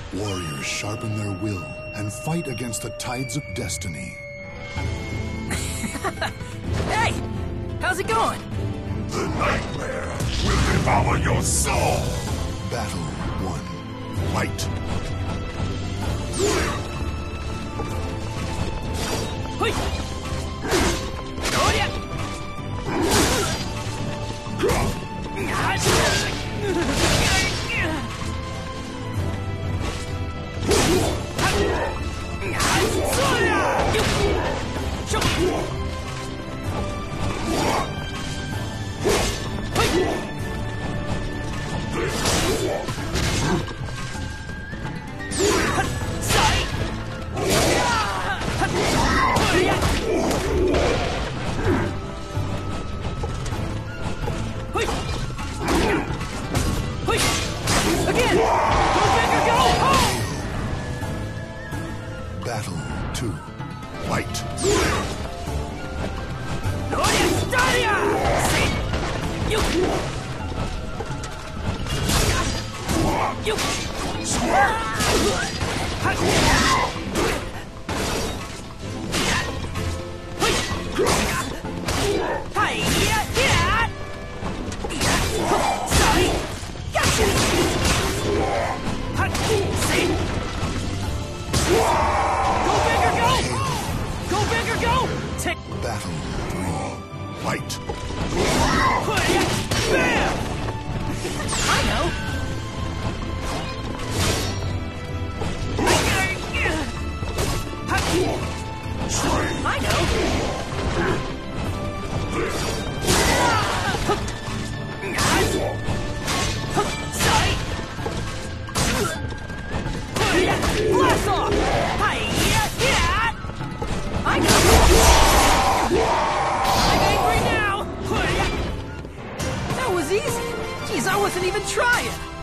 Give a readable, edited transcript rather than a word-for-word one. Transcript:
Warriors sharpen their will and fight against the tides of destiny. Hey! How's it going? The nightmare will devour your soul! Battle 1. Fight! Hui! Gloria! Battle 2. Fight! Battle 3. Fight! Bam! I know! I know! Blast off! I know! I'm angry now! That was easy! Jeez, I wasn't even trying!